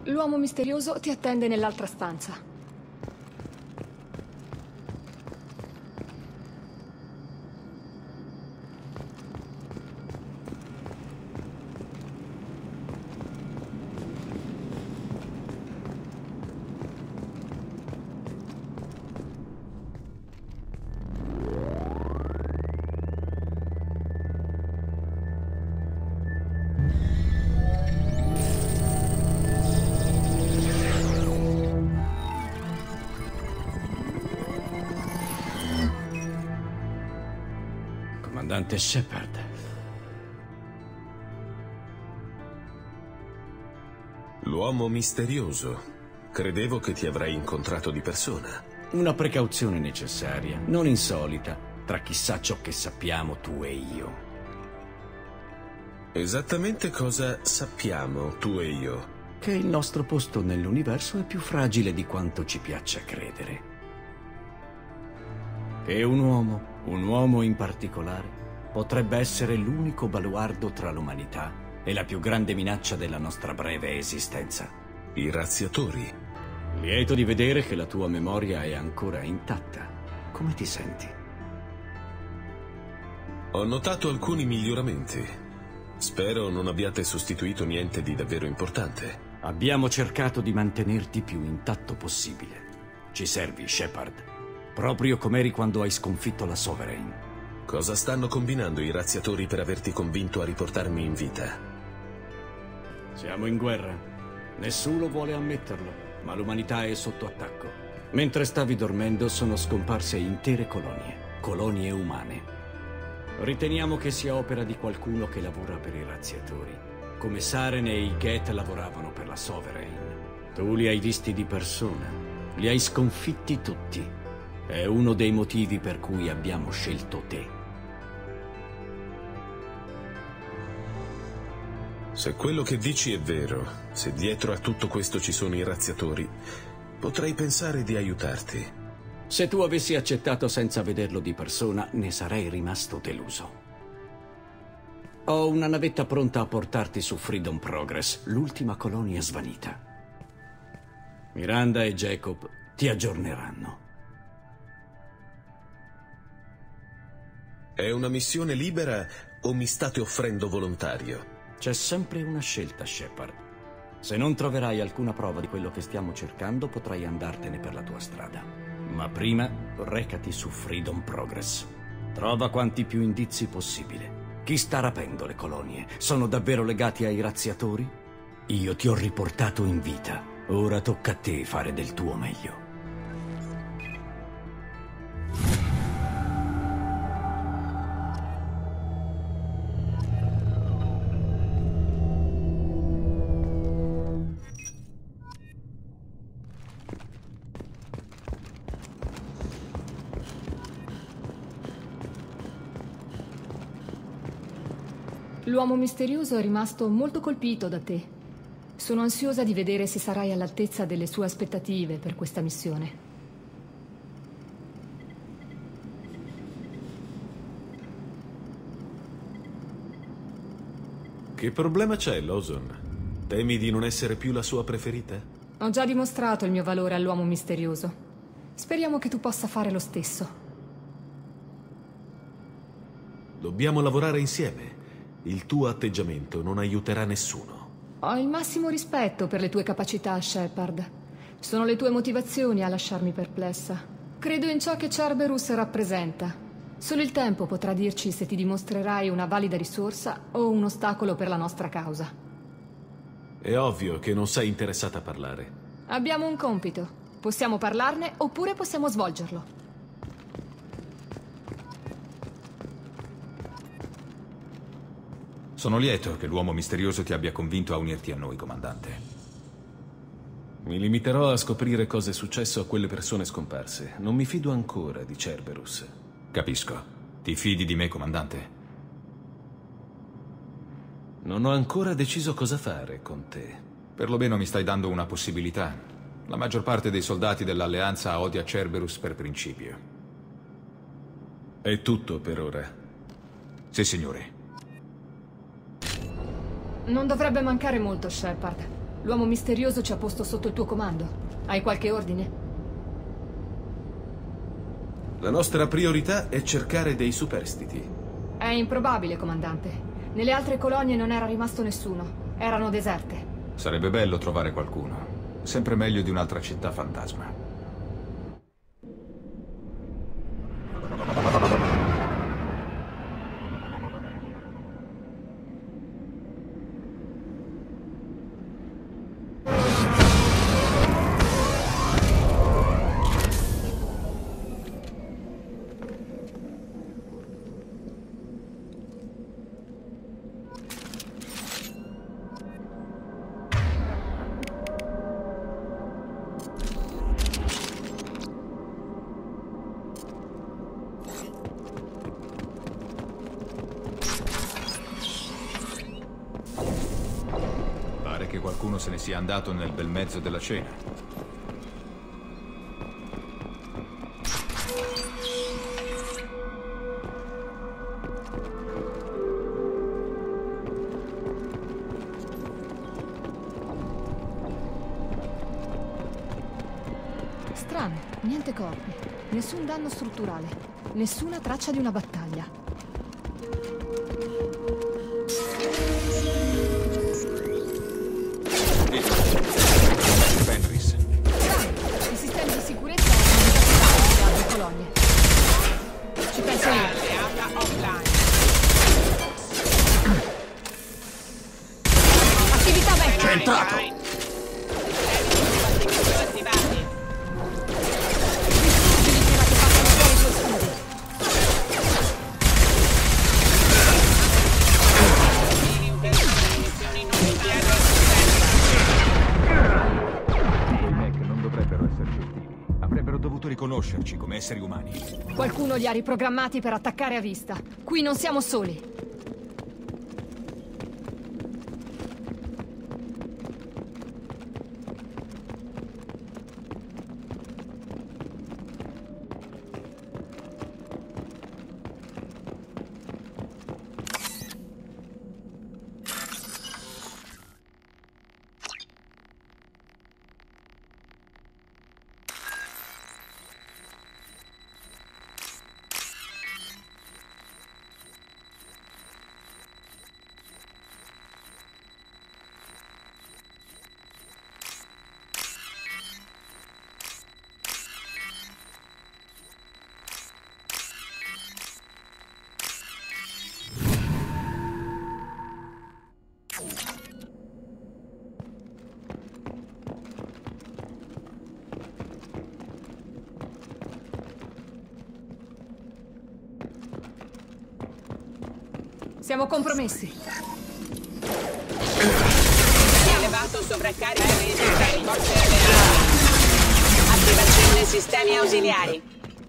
L'uomo misterioso ti attende nell'altra stanza. Comandante Shepard. L'uomo misterioso. Credevo che ti avrei incontrato di persona. Una precauzione necessaria, non insolita, tra chissà ciò che sappiamo tu e io. Esattamente cosa sappiamo tu e io? Che il nostro posto nell'universo è più fragile di quanto ci piaccia credere. Che un uomo in particolare, potrebbe essere l'unico baluardo tra l'umanità e la più grande minaccia della nostra breve esistenza. I razziatori. Lieto di vedere che la tua memoria è ancora intatta. Come ti senti? Ho notato alcuni miglioramenti. Spero non abbiate sostituito niente di davvero importante. Abbiamo cercato di mantenerti più intatto possibile. Ci servi, Shepard. Proprio come eri quando hai sconfitto la Sovereign. Cosa stanno combinando i razziatori per averti convinto a riportarmi in vita? Siamo in guerra. Nessuno vuole ammetterlo, ma l'umanità è sotto attacco. Mentre stavi dormendo sono scomparse intere colonie umane. Riteniamo che sia opera di qualcuno che lavora per i razziatori, come Saren e i Geth lavoravano per la Sovereign. Tu li hai visti di persona, li hai sconfitti tutti. È uno dei motivi per cui abbiamo scelto te. Se quello che dici è vero, se dietro a tutto questo ci sono i razziatori, potrei pensare di aiutarti. Se tu avessi accettato senza vederlo di persona, ne sarei rimasto deluso. Ho una navetta pronta a portarti su Freedom Progress, l'ultima colonia svanita. Miranda e Jacob ti aggiorneranno. È una missione libera o mi state offrendo volontario? C'è sempre una scelta, Shepard. Se non troverai alcuna prova di quello che stiamo cercando, potrai andartene per la tua strada. Ma prima, recati su Freedom Progress. Trova quanti più indizi possibile. Chi sta rapendo le colonie? Sono davvero legati ai razziatori? Io ti ho riportato in vita. Ora tocca a te fare del tuo meglio. L'uomo misterioso è rimasto molto colpito da te. Sono ansiosa di vedere se sarai all'altezza delle sue aspettative per questa missione. Che problema c'è, Lawson? Temi di non essere più la sua preferita? Ho già dimostrato il mio valore all'uomo misterioso. Speriamo che tu possa fare lo stesso. Dobbiamo lavorare insieme. Il tuo atteggiamento non aiuterà nessuno. Ho il massimo rispetto per le tue capacità, Shepard. Sono le tue motivazioni a lasciarmi perplessa. Credo in ciò che Cerberus rappresenta. Solo il tempo potrà dirci se ti dimostrerai una valida risorsa o un ostacolo per la nostra causa. È ovvio che non sei interessata a parlare. Abbiamo un compito. Possiamo parlarne oppure possiamo svolgerlo. Sono lieto che l'uomo misterioso ti abbia convinto a unirti a noi, comandante. Mi limiterò a scoprire cosa è successo a quelle persone scomparse. Non mi fido ancora di Cerberus. Capisco. Ti fidi di me, comandante? Non ho ancora deciso cosa fare con te. Perlomeno mi stai dando una possibilità. La maggior parte dei soldati dell'Alleanza odia Cerberus per principio. È tutto per ora. Sì, signore. Non dovrebbe mancare molto, Shepard. L'uomo misterioso ci ha posto sotto il tuo comando. Hai qualche ordine? La nostra priorità è cercare dei superstiti. È improbabile, comandante. Nelle altre colonie non era rimasto nessuno. Erano deserte. Sarebbe bello trovare qualcuno. Sempre meglio di un'altra città fantasma. Che qualcuno se ne sia andato nel bel mezzo della cena. Strano, niente corpi, nessun danno strutturale, nessuna traccia di una battaglia. Fenris. I sistemi di sicurezza erano disattivati nelle altre colonie. Ci penso io. Attività vecchia. È entrato! Riconoscerci come esseri umani. Qualcuno li ha riprogrammati per attaccare a vista. Qui non siamo soli. Siamo compromessi. Elevato sovraccarico dei sistemi forze alleate. Attivazione sistemi ausiliari.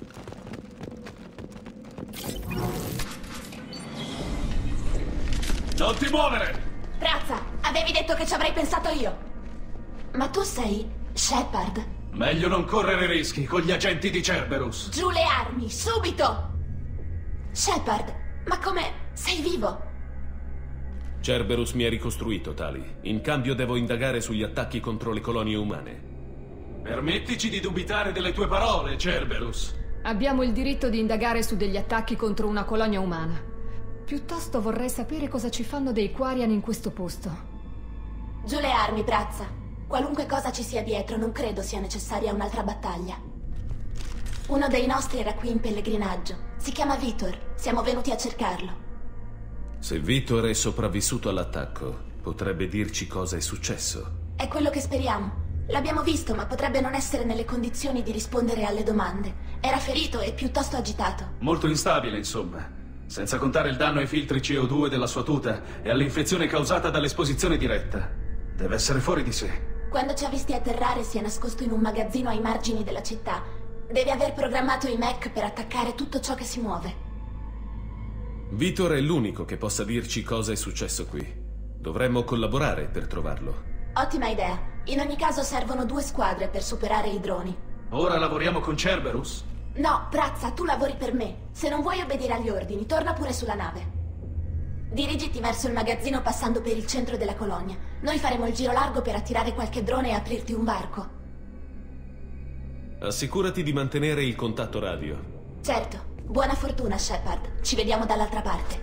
Non ti muovere! Razza, avevi detto che ci avrei pensato io. Ma tu sei Shepard. Meglio non correre rischi con gli agenti di Cerberus. Giù le armi, subito! Shepard, ma come... sei vivo? Cerberus mi ha ricostruito, Tali. In cambio devo indagare sugli attacchi contro le colonie umane. Permettici di dubitare delle tue parole, Cerberus. Abbiamo il diritto di indagare su degli attacchi contro una colonia umana. Piuttosto vorrei sapere cosa ci fanno dei Quarian in questo posto. Giù le armi, Brazza. Qualunque cosa ci sia dietro, non credo sia necessaria un'altra battaglia. Uno dei nostri era qui in pellegrinaggio. Si chiama Vitor. Siamo venuti a cercarlo. Se Vitor è sopravvissuto all'attacco, potrebbe dirci cosa è successo. È quello che speriamo. L'abbiamo visto, ma potrebbe non essere nelle condizioni di rispondere alle domande. Era ferito e piuttosto agitato. Molto instabile, insomma. Senza contare il danno ai filtri CO2 della sua tuta e all'infezione causata dall'esposizione diretta. Deve essere fuori di sé. Quando ci ha visti atterrare si è nascosto in un magazzino ai margini della città. Deve aver programmato i mech per attaccare tutto ciò che si muove. Vitor è l'unico che possa dirci cosa è successo qui. Dovremmo collaborare per trovarlo. Ottima idea. In ogni caso servono 2 squadre per superare i droni. Ora lavoriamo con Cerberus? No, Brazza, tu lavori per me. Se non vuoi obbedire agli ordini, torna pure sulla nave. Dirigiti verso il magazzino passando per il centro della colonia. Noi faremo il giro largo per attirare qualche drone e aprirti un varco. Assicurati di mantenere il contatto radio. Certo. Buona fortuna, Shepard. Ci vediamo dall'altra parte.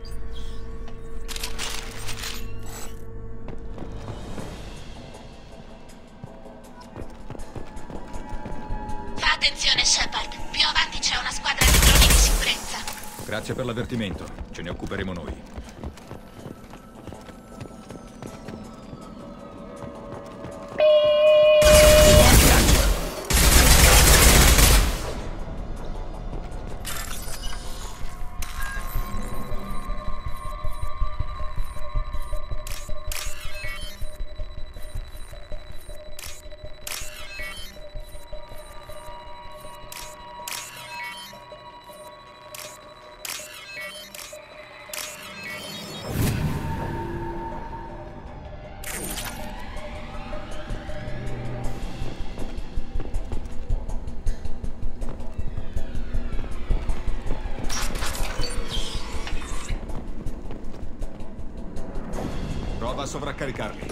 Fa attenzione, Shepard. Più avanti c'è una squadra di droni di sicurezza. Grazie per l'avvertimento. Ce ne occuperemo noi. Prova a sovraccaricarli.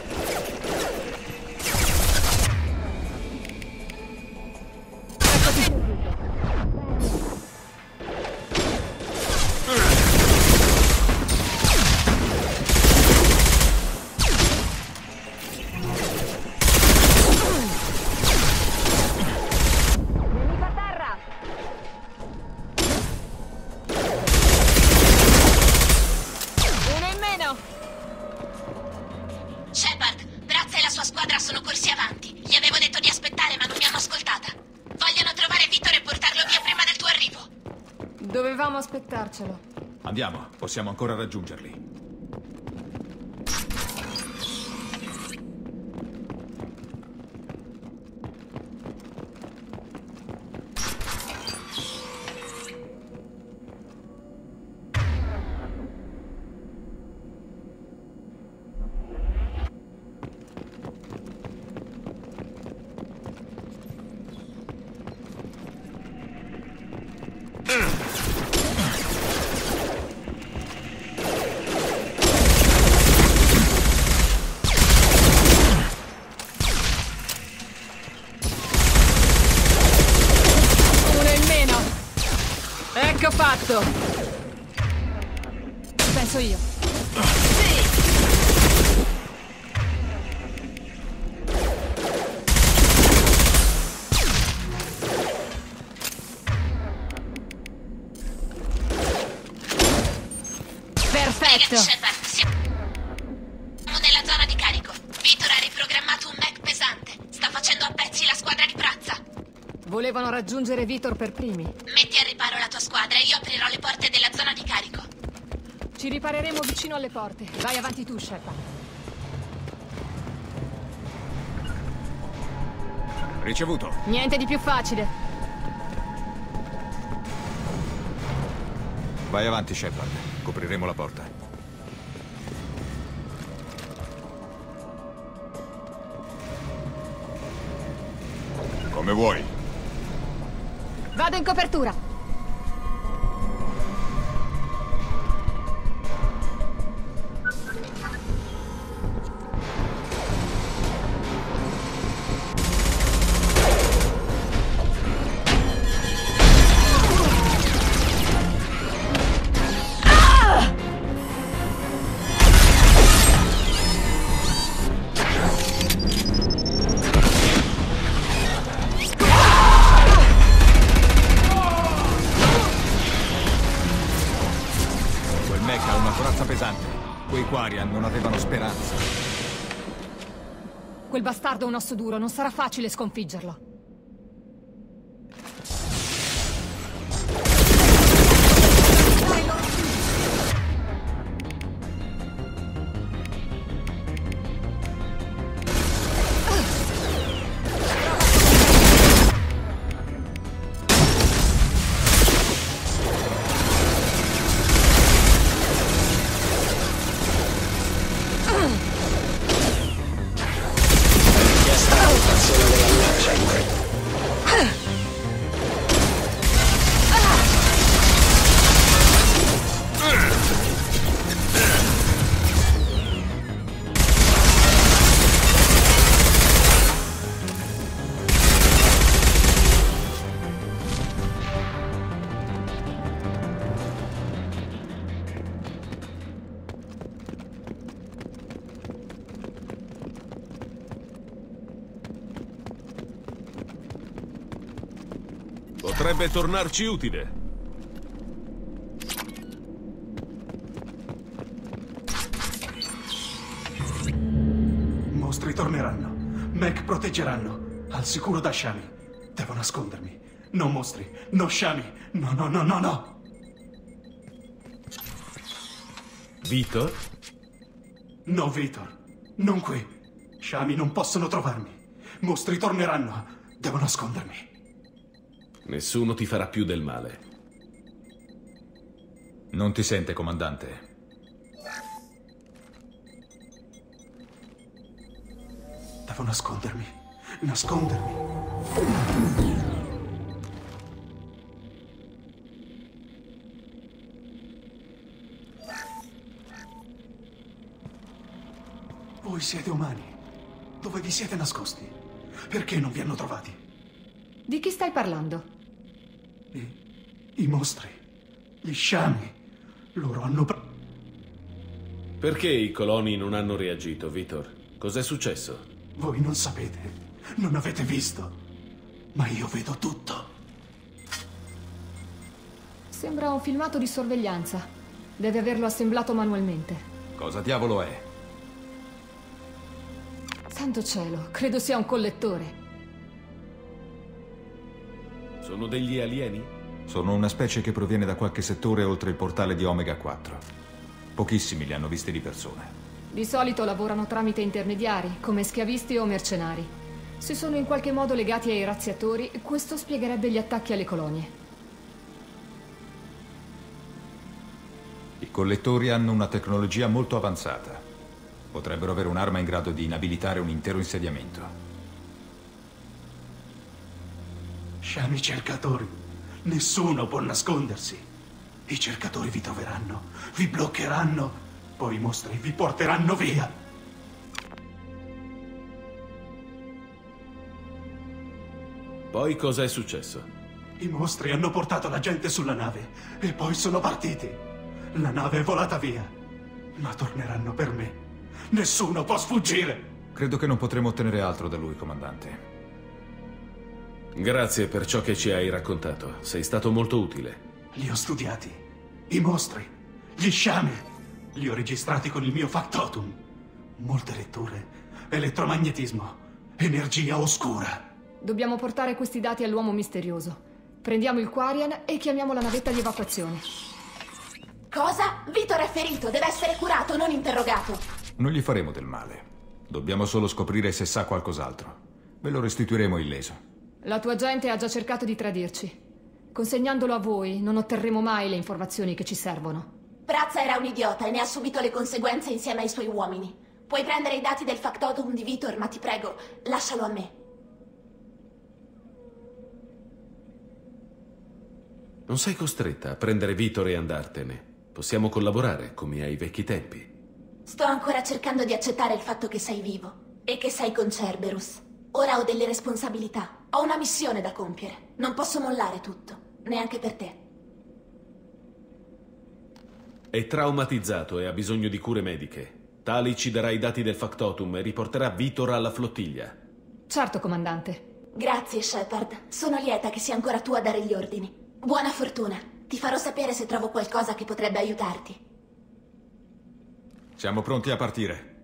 Dovevamo aspettarcelo. Andiamo, possiamo ancora raggiungerli. Ecco fatto! Penso io. Perfetto! Siamo nella zona di carico. Vitor ha riprogrammato un mech pesante. Sta facendo a pezzi la squadra di Prazza. Volevano raggiungere Vitor per primi. Metti al riparo la tua squadra e io aprirò le porte della zona di carico. Ci ripareremo vicino alle porte. Vai avanti tu, Shepard. Ricevuto. Niente di più facile. Vai avanti, Shepard. Copriremo la porta. Come vuoi. Vado in copertura. Ha una corazza pesante. Quei Quarian non avevano speranza. Quel bastardo è un osso duro, non sarà facile sconfiggerlo. Richiesta rotazione dell'alleanza. Potrebbe tornarci utile. Mostri torneranno. Mech proteggeranno. Al sicuro da Shami. Devo nascondermi. No mostri, no Shami. No, no, no, no, no. Vitor? No, Vitor. Non qui. Shami non possono trovarmi. Mostri torneranno. Devo nascondermi. Nessuno ti farà più del male. Non ti sente, comandante. Devo nascondermi. Nascondermi. Voi siete umani. Dove vi siete nascosti? Perché non vi hanno trovati? Di chi stai parlando? I mostri. Gli Shami. Loro hanno... Perché i coloni non hanno reagito, Vitor? Cos'è successo? Voi non sapete. Non avete visto. Ma io vedo tutto. Sembra un filmato di sorveglianza. Deve averlo assemblato manualmente. Cosa diavolo è? Santo cielo, credo sia un collettore. Sono degli alieni? Sono una specie che proviene da qualche settore oltre il portale di Omega 4. Pochissimi li hanno visti di persona. Di solito lavorano tramite intermediari, come schiavisti o mercenari. Se sono in qualche modo legati ai razziatori, questo spiegherebbe gli attacchi alle colonie. I collettori hanno una tecnologia molto avanzata. Potrebbero avere un'arma in grado di inabilitare un intero insediamento. Shami cercatori. Nessuno può nascondersi. I cercatori vi troveranno, vi bloccheranno, poi i mostri vi porteranno via. Poi cosa è successo? I mostri hanno portato la gente sulla nave e poi sono partiti. La nave è volata via, ma torneranno per me. Nessuno può sfuggire! Credo che non potremo ottenere altro da lui, comandante. Grazie per ciò che ci hai raccontato. Sei stato molto utile. Li ho studiati. I mostri, gli Shami. Li ho registrati con il mio factotum. Molte letture, elettromagnetismo, energia oscura. Dobbiamo portare questi dati all'uomo misterioso. Prendiamo il Quarian e chiamiamo la navetta di evacuazione. Cosa? Vitor è ferito, deve essere curato, non interrogato. Non gli faremo del male. Dobbiamo solo scoprire se sa qualcos'altro. Ve lo restituiremo illeso. La tua gente ha già cercato di tradirci. Consegnandolo a voi, non otterremo mai le informazioni che ci servono. Brazza era un idiota e ne ha subito le conseguenze insieme ai suoi uomini. Puoi prendere i dati del factotum di Vitor, ma ti prego, lascialo a me. Non sei costretta a prendere Vitor e andartene. Possiamo collaborare, come ai vecchi tempi. Sto ancora cercando di accettare il fatto che sei vivo e che sei con Cerberus. Ora ho delle responsabilità. Ho una missione da compiere. Non posso mollare tutto, neanche per te. È traumatizzato e ha bisogno di cure mediche. Tali ci darà i dati del factotum e riporterà Vitor alla flottiglia. Certo, comandante. Grazie, Shepard. Sono lieta che sia ancora tu a dare gli ordini. Buona fortuna. Ti farò sapere se trovo qualcosa che potrebbe aiutarti. Siamo pronti a partire.